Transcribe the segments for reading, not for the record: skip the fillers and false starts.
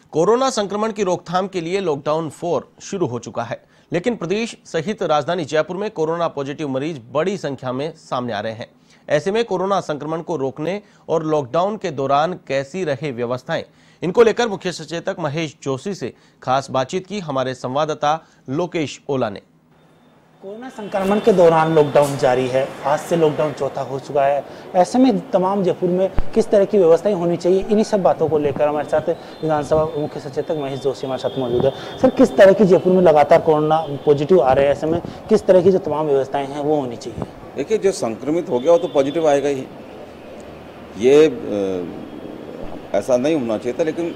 Corona संक्रमण की रोकथाम के लिए लॉकडाउन 4 शुरू हो चुका है, लेकिन प्रदेश सहित राजधानी जयपुर में कोरोना पॉजिटिव मरीज बड़ी संख्या में सामने आ रहे हैं। ऐसे में कोरोना संक्रमण को रोकने और लॉकडाउन के दौरान कैसी रहे व्यवस्थाएं, इनको लेकर मुख्य सचेतक महेश जोशी से खास बातचीत की हमारे संवाददाता लोकेश ओला ने। कोरोना संक्रमण के दौरान लॉकडाउन जारी है। आज से लॉकडाउन चौथा हो चुका है। ऐसे में तमाम जयपुर में किस तरह की व्यवस्थाएं होनी चाहिए, इन्हीं सब बातों को लेकर हमारे साथ विधानसभा मुख्य सचेतक महेश जोशी हमारे साथ मौजूद है। सर, किस तरह की जयपुर में लगातार कोरोना पॉजिटिव आ रहे हैं, ऐसे में किस तरह की जो तमाम व्यवस्थाएं हैं वो होनी चाहिए? देखिए, जो संक्रमित हो गया वो तो पॉजिटिव आएगा ही, ये ऐसा नहीं होना चाहिए था। लेकिन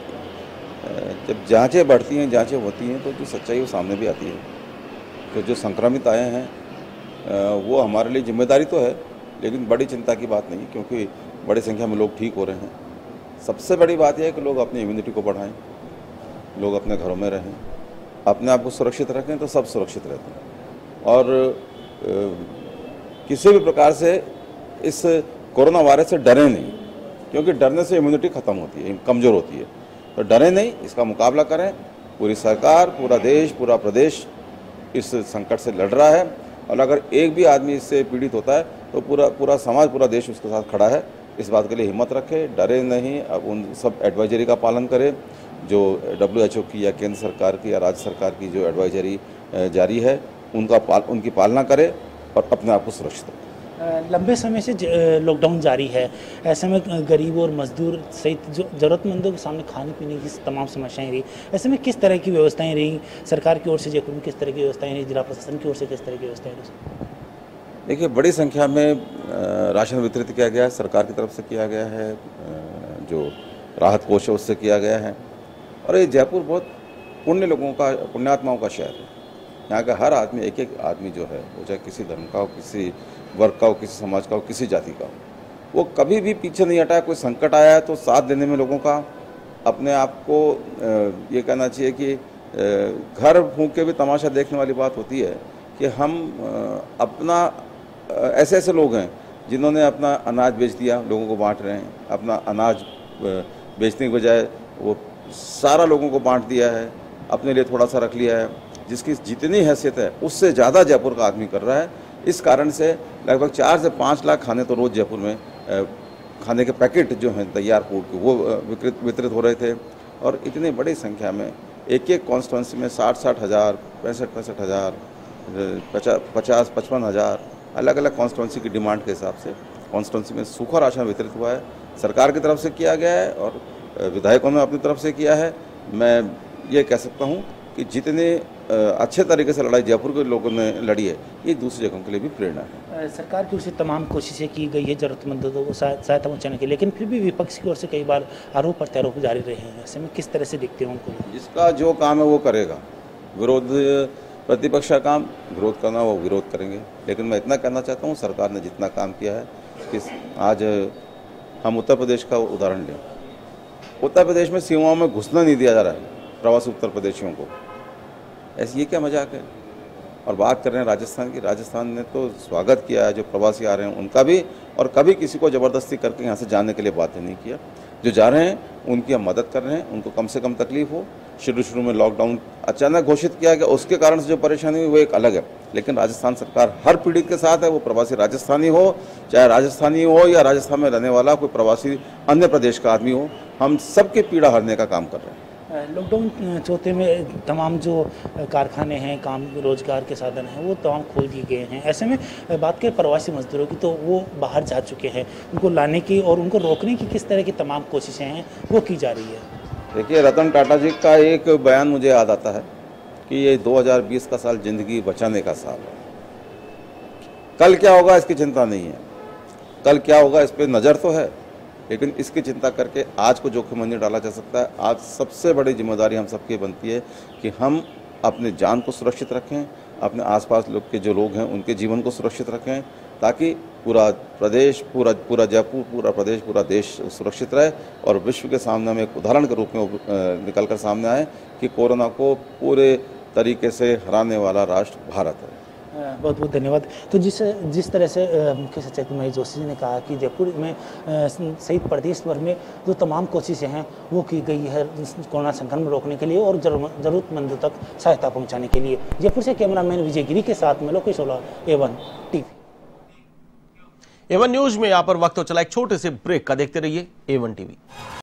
जब जाँचें बढ़ती हैं, जाँचें होती हैं, तो जो सच्चाई वो सामने भी आती है। तो जो संक्रमित आए हैं वो हमारे लिए जिम्मेदारी तो है, लेकिन बड़ी चिंता की बात नहीं, क्योंकि बड़ी संख्या में लोग ठीक हो रहे हैं। सबसे बड़ी बात यह है कि लोग अपनी इम्यूनिटी को बढ़ाएं, लोग अपने घरों में रहें, अपने आप को सुरक्षित रखें, तो सब सुरक्षित रहते हैं। और किसी भी प्रकार से इस कोरोना वायरस से डरें नहीं, क्योंकि डरने से इम्यूनिटी ख़त्म होती है, कमज़ोर होती है। तो डरें नहीं, इसका मुकाबला करें। पूरी सरकार, पूरा देश, पूरा प्रदेश इस संकट से लड़ रहा है। और अगर एक भी आदमी इससे पीड़ित होता है तो पूरा समाज, पूरा देश उसके साथ खड़ा है। इस बात के लिए हिम्मत रखें, डरे नहीं। अब उन सब एडवाइजरी का पालन करें जो WHO की या केंद्र सरकार की या राज्य सरकार की जो एडवाइजरी जारी है, उनकी पालना करें और अपने आप को सुरक्षित रखें। लंबे समय से लॉकडाउन जारी है। ऐसे में गरीब और मजदूर सहित जो ज़रूरतमंदों के सामने खाने पीने की तमाम समस्याएं रही। ऐसे में किस तरह की व्यवस्थाएं रही सरकार की ओर से, जयपुर में किस तरह की व्यवस्थाएं रही, जिला प्रशासन की ओर से किस तरह की व्यवस्थाएं रही? देखिए, बड़ी संख्या में राशन वितरित किया गया है, सरकार की तरफ से किया गया है, जो राहत कोष है उससे किया गया है। और ये जयपुर बहुत पुण्यात्माओं का शहर है। यहाँ का हर आदमी, एक एक आदमी जो है, वो चाहे किसी धर्म का हो, किसी वर्ग का हो, किसी समाज का हो, किसी जाति का हो, वो कभी भी पीछे नहीं हटा है। कोई संकट आया है तो साथ देने में लोगों का अपने आप को ये कहना चाहिए कि घर फूंक के भी तमाशा देखने वाली बात होती है कि हम अपना ऐसे ऐसे लोग हैं जिन्होंने अपना अनाज बेच दिया, लोगों को बांट रहे हैं। अपना अनाज बेचने के बजाय वो सारा लोगों को बांट दिया है, अपने लिए थोड़ा सा रख लिया है। जिसकी जितनी हैसियत है उससे ज़्यादा जयपुर का आदमी कर रहा है। इस कारण से लगभग 4 से 5 लाख खाने तो रोज़ जयपुर में खाने के पैकेट जो हैं तैयार फूड के, वो वितरित हो रहे थे। और इतनी बड़ी संख्या में एक एक कॉन्स्टिट्यूंसी में 60-60 हज़ार, 65-65 हज़ार, 50-55 हज़ार अलग अलग कॉन्स्टिट्यूंसी की डिमांड के हिसाब से कॉन्स्टिट्यूंसी में सूखा राशन वितरित हुआ है। सरकार की तरफ से किया गया है और विधायकों ने अपनी तरफ से किया है। मैं ये कह सकता हूँ कि जितने अच्छे तरीके से लड़ाई जयपुर के लोगों ने लड़ी है, ये दूसरी जगहों के लिए भी प्रेरणा है। सरकार की ओर से तमाम कोशिशें की गई है जरूरतमंदों को सहायता पहुंचाने की, लेकिन फिर भी विपक्ष की ओर से कई बार आरोप प्रत्यारोप जारी रहे हैं। ऐसे में किस तरह से देखते हैं उनको? जिसका जो काम है वो करेगा। प्रतिपक्ष का काम विरोध करना, वो विरोध करेंगे। लेकिन मैं इतना कहना चाहता हूँ, सरकार ने जितना काम किया है कि आज हम उत्तर प्रदेश का उदाहरण लें। उत्तर प्रदेश में सीमाओं में घुसना नहीं दिया जा रहा है प्रवासी उत्तर प्रदेशियों को। ऐसी ये क्या मजाक है? और बात कर रहे हैं राजस्थान की। राजस्थान ने तो स्वागत किया है जो प्रवासी आ रहे हैं उनका भी, और कभी किसी को ज़बरदस्ती करके यहाँ से जाने के लिए बाध्य नहीं किया। जो जा रहे हैं उनकी हम मदद कर रहे हैं, उनको कम से कम तकलीफ हो। शुरू में लॉकडाउन अचानक घोषित किया गया, उसके कारण से जो परेशानी हुई वो एक अलग है। लेकिन राजस्थान सरकार हर पीड़ित के साथ है, वो प्रवासी राजस्थानी हो, चाहे राजस्थानी हो या राजस्थान में रहने वाला कोई प्रवासी अन्य प्रदेश का आदमी हो, हम सबके पीड़ा हरने का काम कर रहे हैं। लॉकडाउन चौथे में तमाम जो कारखाने हैं, काम रोजगार के साधन हैं, वो तमाम खोल दिए गए हैं। ऐसे में बात करें प्रवासी मजदूरों की, तो वो बाहर जा चुके हैं। उनको लाने की और उनको रोकने की किस तरह की तमाम कोशिशें हैं वो की जा रही है? देखिए, रतन टाटा जी का एक बयान मुझे याद आता है कि ये 2020 का साल जिंदगी बचाने का साल है। कल क्या होगा इसकी चिंता नहीं है, कल क्या होगा इस पर नज़र तो है, लेकिन इसकी चिंता करके आज को जोखिम में नहीं डाला जा सकता है। आज सबसे बड़ी जिम्मेदारी हम सबकी बनती है कि हम अपने जान को सुरक्षित रखें, अपने आसपास लोग के जो लोग हैं उनके जीवन को सुरक्षित रखें, ताकि पूरा प्रदेश, पूरा जयपुर, पूरा प्रदेश, पूरा देश सुरक्षित रहे और विश्व के सामने हम एक उदाहरण के रूप में निकल कर सामने आए कि कोरोना को पूरे तरीके से हराने वाला राष्ट्र भारत है। बहुत बहुत धन्यवाद। तो जिस तरह से मुख्य सचेतक महेश जोशी जी ने कहा कि जयपुर में सहित प्रदेश भर में जो तमाम कोशिशें हैं वो की गई है कोरोना संक्रमण रोकने के लिए और जरूरतमंदों तक सहायता पहुंचाने के लिए। जयपुर से कैमरामैन विजय गिरी के साथ में लोकेश ओला, A1 टीवी। A1 न्यूज में यहाँ पर वक्त हो चला एक छोटे से ब्रेक का, देखते रहिए A1 टीवी।